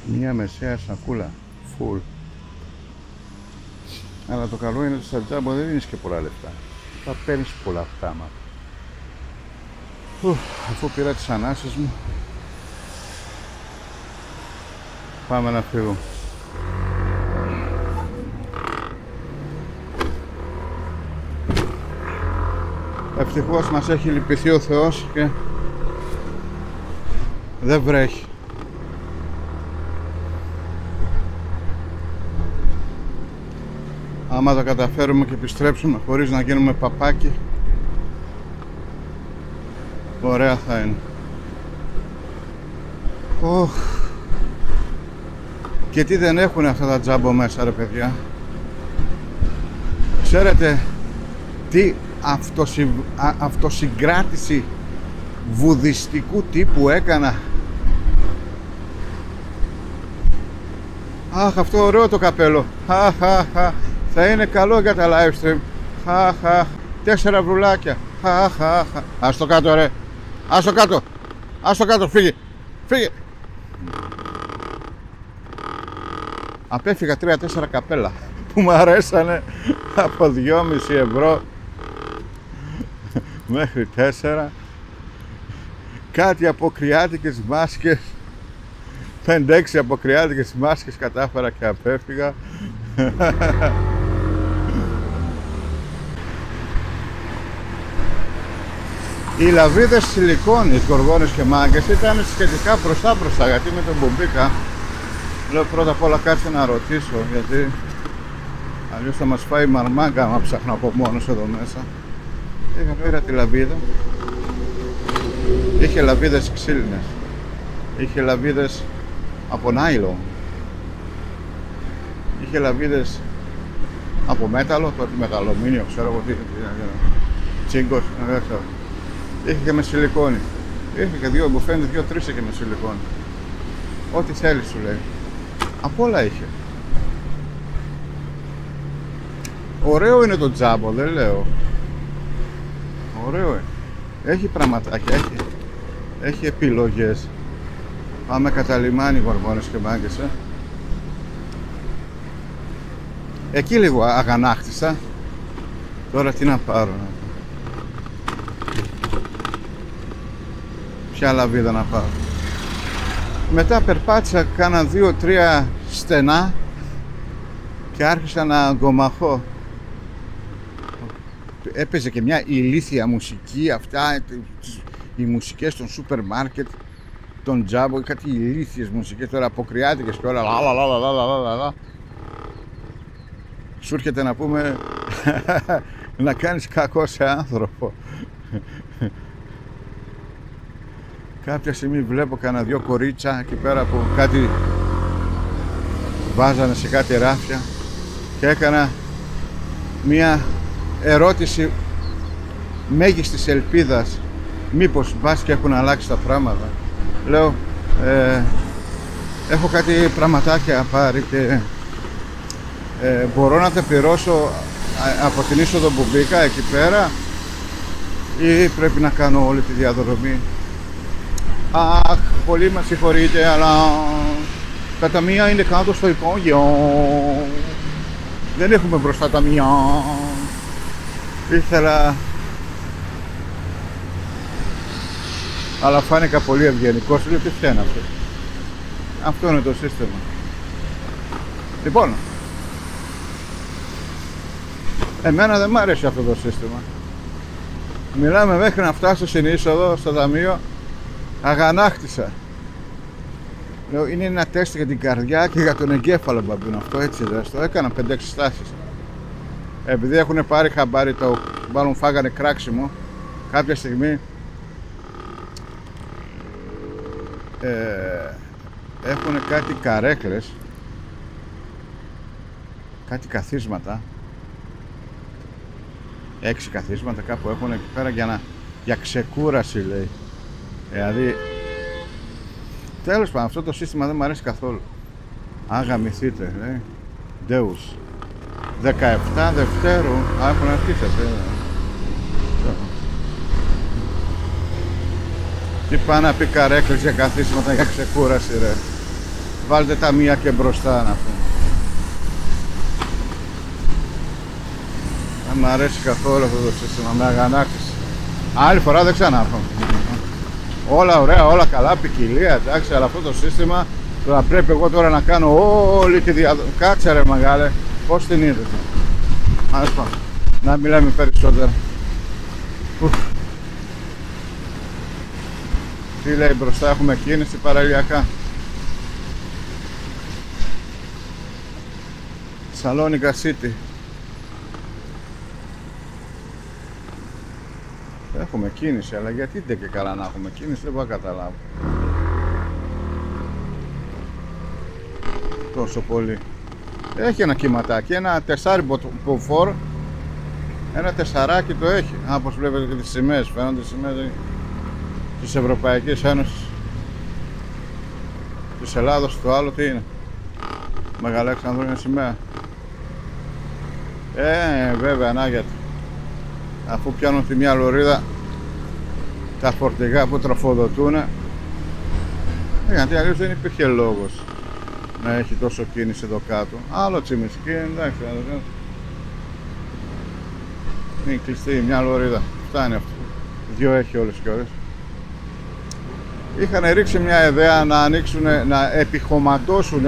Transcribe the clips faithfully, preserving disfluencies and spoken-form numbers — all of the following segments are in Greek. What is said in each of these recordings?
Μια μεσαία σακούλα. Full. Αλλά το καλό είναι ότι στα τζάμπο δεν δίνεις και πολλά λεφτά. Θα παίρνεις πολλά πράγματα. Αφού πήρα τις ανάσες μου, πάμε να φύγω. Ευτυχώς μας έχει λυπηθεί ο Θεός και δεν βρέχει. Άμα τα καταφέρουμε και επιστρέψουμε χωρίς να γίνουμε παπάκι, ωραία θα είναι. Oh. Και τι δεν έχουν αυτά τα τζάμπο μέσα, ρε παιδιά. Ξέρετε τι αυτοσυ... α, αυτοσυγκράτηση βουδιστικού τύπου έκανα. Αχ, αυτό ωραίο το καπέλο. Χαχαχα. Θα είναι καλό για τα live stream. Χαχαχα. Τέσσερα βρουλάκια. Χαχαχα. Ας το κάτω, ρε. Ας το κάτω. Ας το κάτω. Φύγε. Φύγε. Απέφυγα τρία τέσσερα καπέλα που μου αρέσανε από δυόμισι ευρώ μέχρι τέσσερα. Κάτι αποκριάτικες μάσκες, πέντε έξι αποκριάτικες μάσκες κατάφερα και απέφυγα. Οι λαβίδες σιλικόνης, γοργόνες και μάγκες ήταν σχετικά μπροστά μπροστά, γιατί με τον Μπουμπίκα λέω πρώτα απ' όλα κάτσε να ρωτήσω, γιατί αλλιώς θα μας φάει μαρμάγκα άμα ψάχνω από μόνος εδώ μέσα. Είχα πήρα τη λαβίδα. Είχε λαβίδες ξύλινες, είχε λαβίδες από νάιλον, είχε λαβίδες από μέταλλο, το μεταλλομίνιο, ξέρω εγώ τι, τσίγκος, δεν ξέρω. Είχε και με σιλικόνη. Είχε και δύο, μου φαίνεται δύο-τρεις και με σιλικόνη. Ό,τι θέλει σου λέει. Απ' όλα είχε. Ωραίο είναι το τζάμπο, δεν λέω. Ωραίο είναι. Έχει πραγματάκια, έχει, έχει επιλογές. Πάμε κατά λιμάνι, γοργόνες και μάγκες, ε. Εκεί λίγο αγανάκτησα. Τώρα τι να πάρω. Ποια λαβίδα να πάρω. Μετά περπάτησα κάνα δύο τρία στενά και άρχισα να γκομαχώ. Έπαιζε και μια ηλίθια μουσική, αυτά οι μουσικές των σούπερ μάρκετ, των τζάμπο, κάτι ηλίθιες μουσικές τώρα, αποκριάτικες και όλα, λα, λα, λα, λα, λα, λα. Σου έρχεται να πούμε να κάνεις κακό σε άνθρωπο. Κάποια στιγμή βλέπω κανένα δυο κορίτσα εκεί πέρα που κάτι βάζανε σε κάτι ράφια και έκανα μία ερώτηση μέγιστης ελπίδας, μήπως μπας και έχουν αλλάξει τα πράγματα. Λέω ε, έχω κάτι πραγματάκια πάρει και ε, μπορώ να τα πληρώσω από την είσοδο που μπήκα εκεί πέρα ή πρέπει να κάνω όλη τη διαδρομή. Αχ, πολύ μας συγχωρείτε, αλλά τα ταμεία είναι κάτω στο υπόγειο. Δεν έχουμε μπροστά ταμεία. Ήθελα... Αλλά φάνηκα πολύ ευγενικός, λέω τι φταίνει αυτό. Αυτό είναι το σύστημα. Λοιπόν, εμένα δεν μ' αρέσει αυτό το σύστημα. Μιλάμε μέχρι να φτάσω στην είσοδο, στο ταμείο. Αγανάκτησα. Λέω, είναι ένα τεστ για την καρδιά και για τον εγκέφαλο μπαμπούν αυτό, έτσι δεν το έκανα πέντε έξι στάσεις. Επειδή έχουν πάρει χαμπάρι το, μάλλον φάγανε κράξιμο κάποια στιγμή, ε, έχουν κάτι καρέκλες, κάτι καθίσματα, έξι καθίσματα κάπου έχουν εκεί πέρα για, να, για ξεκούραση λέει. Δηλαδή, τέλος πάντων, αυτό το σύστημα δεν μου αρέσει καθόλου. Αγαμηθείτε, λέει. Ντέους. δεκαεπτά Δευτέρου. Α, έχουν αρχίσει. Τι πάει να πει καρέκλες για καθίσματα για ξεκούραση, ρε. Βάλτε τα μία και μπροστά να πούμε. Δεν μ' αρέσει καθόλου αυτό το σύστημα, με αγανάκτηση. Άλλη φορά δεν ξανάρχομαι. Όλα ωραία, όλα καλά, ποικιλία, εντάξει, αλλά αυτό το σύστημα τώρα πρέπει εγώ τώρα να κάνω όλη τη διαδρομή. Κάτσε ρε μεγάλε, πώς την είδες? Ας πάμε, να μιλάμε περισσότερα. Ουφ. Τι λέει μπροστά, έχουμε κίνηση παραλιακά. Σαλόνικα City. Έχουμε κίνηση, αλλά γιατί δεν και καλά να έχουμε κίνηση, δεν μπορώ να καταλάβω. Τόσο πολύ. Έχει ένα κυματάκι, ένα τεσσάρι μποφόρ, ένα τεσσαράκι το έχει. Α, όπως βλέπετε και τις σημαίες, φαίνονται τις σημαίες της Ευρωπαϊκής Ένωσης. Της Ελλάδος, το άλλο τι είναι? Μεγαλέξανδρο είναι σημαία. Ε, βέβαια, να γιατί. Αφού πιάνουν τη μια λωρίδα τα φορτηγά που τροφοδοτούν, ε, γιατί αλλιώς δεν υπήρχε λόγος να έχει τόσο κίνηση εδώ κάτω. Άλλο τσιμισκή, εντάξει, είναι κλειστή μια λωρίδα, φτάνει αυτό. Δυο έχει όλες και όλες. Είχαν ρίξει μια ιδέα να ανοίξουν, να επιχωματώσουν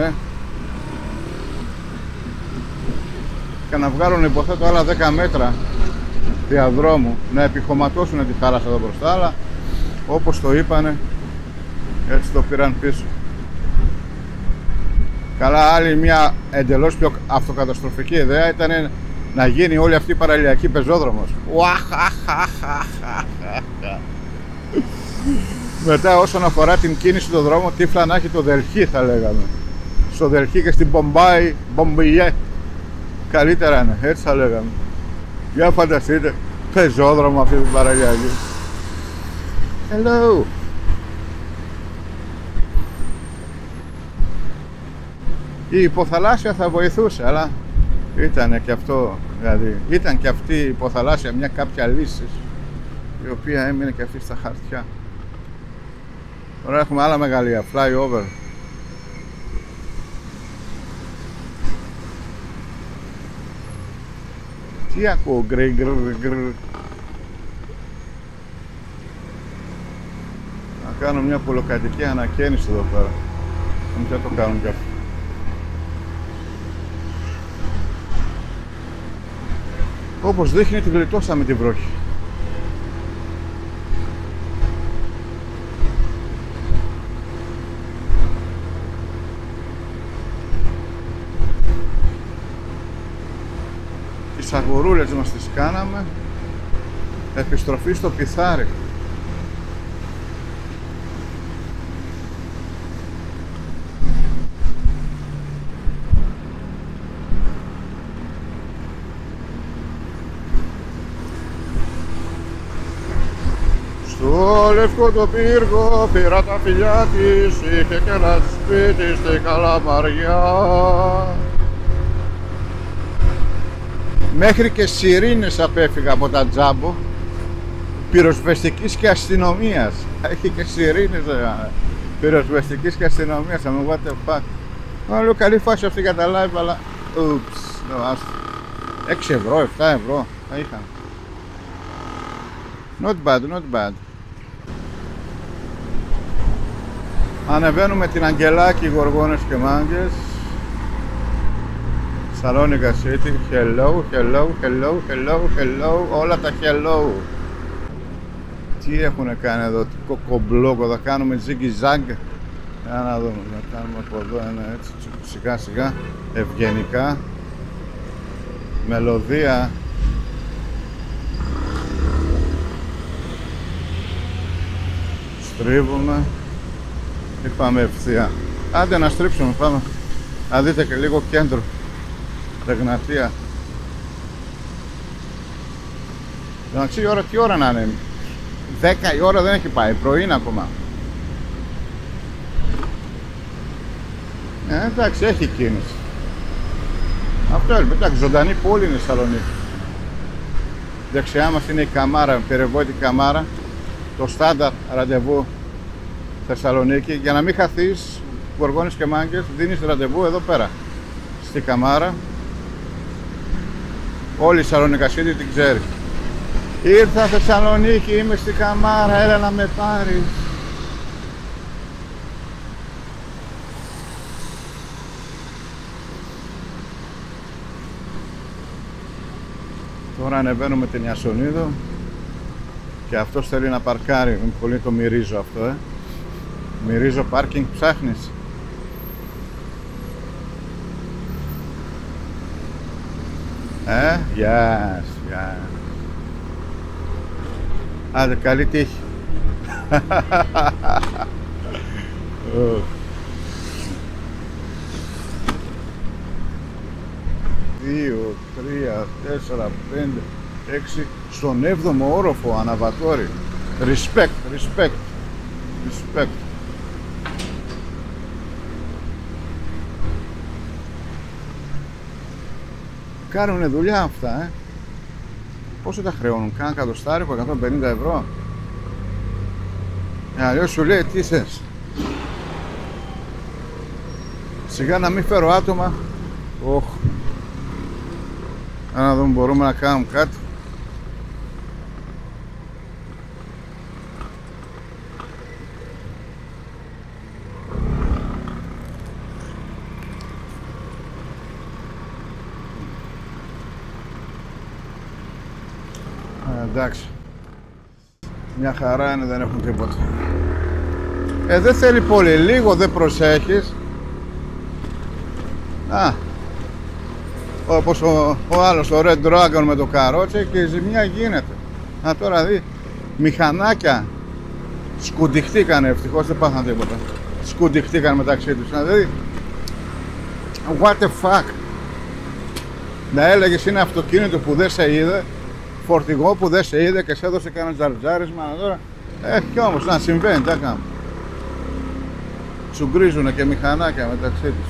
και να βγάλουν, υποθέτω, άλλα δέκα μέτρα διαδρόμου, να επιχωματώσουν τη θάλασσα εδώ μπροστά, αλλά όπως το είπανε, έτσι το πήραν πίσω. Καλά, άλλη μια εντελώς πιο αυτοκαταστροφική ιδέα ήταν να γίνει όλη αυτή η παραλιακή πεζόδρομος. Μετά, όσον αφορά την κίνηση του δρόμου, τύφλα να έχει το Δελχή, θα λέγαμε. Στο Δελχή και στην Μπομπάι, Μπομπιέ, καλύτερα είναι, έτσι θα λέγαμε. Για φανταστείτε, πεζόδρομο αυτή την παραλιακή. Hello! Η υποθαλάσσια θα βοηθούσε, αλλά ήταν και αυτό, δηλαδή, ήταν και αυτή η υποθαλάσσια μια κάποια λύση, η οποία έμεινε και αυτή στα χαρτιά. Τώρα έχουμε άλλα μεγαλεία, flyover. Τι ακούω, γκρι γκρι γκρι. Να κάνω μια πολυκατοικική ανακαίνιση εδώ πέρα. Δεν το κάνουν κι αυτό. Όπως δείχνει, τη γλιτώσαμε την βροχή. Τις αγορούλες μας τις κάναμε επιστροφή στο πιθάρι. Στο λευκό το πύργο πήρα τα φιλιά της, είχε και ένα σπίτι στη Καλαμαριά. Μέχρι και σιρήνες απέφυγα από τα τζάμπο πυροσβεστικής και αστυνομίας. Έχει και σιρήνες πυροσβεστικής και αστυνομίας. Θα μου what the fuck. Μα λέω καλή φάση αυτή για τα live, αλλά ούψ, έξι ευρώ, επτά ευρώ θα είχαν. Not bad, not bad. Ανεβαίνουμε την Αγγελάκη, Γοργόνες και Μάγκες. Σαλόνικα City, hello, hello, hello, hello, hello, όλα τα hello. Τι έχουν κάνει εδώ, τι κοκομπλόκο, θα κάνουμε ziggy-zag. Για να δούμε, θα κάνουμε από εδώ ένα έτσι, σιγά σιγά, ευγενικά. Μελωδία. Στρίβουμε και πάμε ευθεία. Άντε να στρίψουμε, πάμε. Να δείτε και λίγο κέντρο. Τεγνατία. Εντάξει, η ώρα, τι ώρα να είναι? δέκα η ώρα δεν έχει πάει, πρωί είναι ακόμα. Ε, εντάξει, έχει κίνηση. Αυτό είναι, εντάξει, ζωντανή πόλη είναι η Θεσσαλονίκη. Δεξιά μας είναι η Καμάρα, περιβόητη Καμάρα. Το στάνταρ ραντεβού Θεσσαλονίκη. Για να μην χαθείς, Γοργόνες και Μάγκες, δίνεις ραντεβού εδώ πέρα στη Καμάρα. Όλη η Σαλονικασίτη την ξέρει. Ήρθα Θεσσαλονίκη, είμαι στη Καμάρα, έλα να με πάρεις. Τώρα ανεβαίνουμε την Ιασονίδο και αυτός θέλει να παρκάρει. Είναι πολύ το μυρίζω αυτό, ε. Μυρίζω πάρκινγκ ψάχνεις. Ε, γεια, γεια. Άντε, καλή τύχη. Δύο, τρία, τέσσερα, πέντε, έξι. Στον έβδομο όροφο αναβατόρι. Respect, respect, respect. Κάνουνε δουλειά αυτά, ε. Πόσο τα χρεώνουν, κάνα εκατοστάρικο, εκατόν πενήντα ευρώ. Ε, αλλιώς σου λέει τι θες. Σιγά να μην φέρω άτομα. Οχ. Να δούμε, μπορούμε να κάνουμε κάτι. Εντάξει, μια χαρά είναι, δεν έχουν τίποτα. Ε, δεν θέλει πολύ, λίγο δεν προσέχεις. Α, όπως ο, ο άλλος, ο Red Dragon με το καρότσι, και η ζημιά γίνεται. Α, τώρα δει, μηχανάκια σκουντιχτήκανε, ευτυχώς δεν πάθαν τίποτα. Σκουντιχτήκαν μεταξύ τους, δηλαδή, what the fuck. Να έλεγες είναι αυτοκίνητο που δεν σε είδε, φορτηγό που δεν σε είδε και σε έδωσε κανένα τζαρτζάρισμα τώρα. Ε, κι όμως να συμβαίνει, τα κάνουμε. Σου γκρίζουνε και μηχανάκια μεταξύ τους.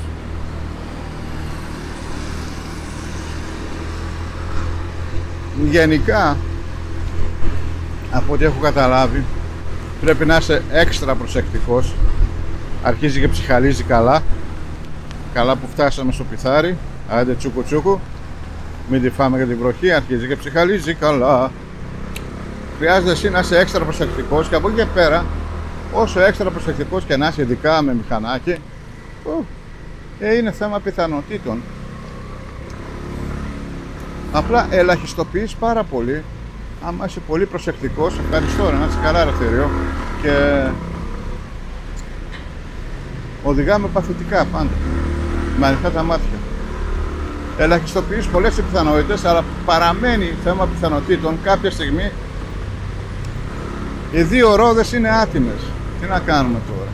Γενικά, από ό,τι έχω καταλάβει, πρέπει να είσαι έξτρα προσεκτικός. Αρχίζει και ψυχαλίζει καλά. Καλά που φτάσαμε στο πιθάρι. Άντε τσούκου τσούκου. Μην τη φάμε για την βροχή, αρχίζει και ψυχαλίζει καλά. Χρειάζεται εσύ να είσαι έξτρα προσεκτικός και από εκεί και πέρα, όσο έξτρα προσεκτικός και να είσαι, ειδικά με μηχανάκι, ε, είναι θέμα πιθανότητων. Απλά ελαχιστοποιείς πάρα πολύ. Άμα είσαι πολύ προσεκτικός, ευχαριστώ, να είσαι καλά ρε θηρίο, και οδηγάμε παθητικά πάντα, με ανοιχτά τα μάτια. Ελαχιστοποιείς πολλές πιθανότητες, αλλά παραμένει θέμα πιθανότητων. Κάποια στιγμή οι δύο ρόδες είναι άτιμες. Τι να κάνουμε τώρα.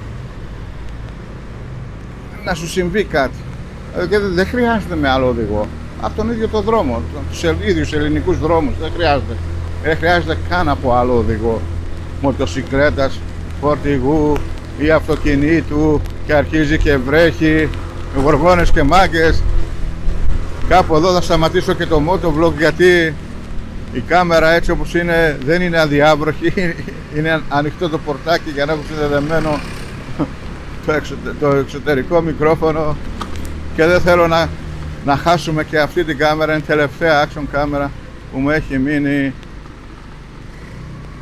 Να σου συμβεί κάτι. Και δεν χρειάζεται με άλλο οδηγό. Από τον ίδιο το δρόμο, τους ίδιους ελληνικούς δρόμους. Δεν χρειάζεται. Δεν χρειάζεται καν από άλλο οδηγό. Μοτοσυκλέτας, φορτηγού ή αυτοκινήτου, και αρχίζει και βρέχει, Γοργόνες και Μάγκες. Κάπου εδώ θα σταματήσω και το motovlog, γιατί η κάμερα έτσι όπως είναι δεν είναι αδιάβροχη. Είναι ανοιχτό το πορτάκι για να έχω συνδεδεμένο το, εξωτε, το εξωτερικό μικρόφωνο, και δεν θέλω να, να χάσουμε και αυτή την κάμερα. Είναι τελευταία action κάμερα που μου έχει μείνει.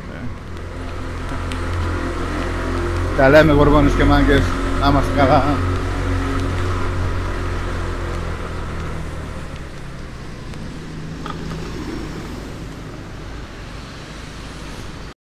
Τα λέμε Γοργόνες και Μάγκες, να είμαστε καλά.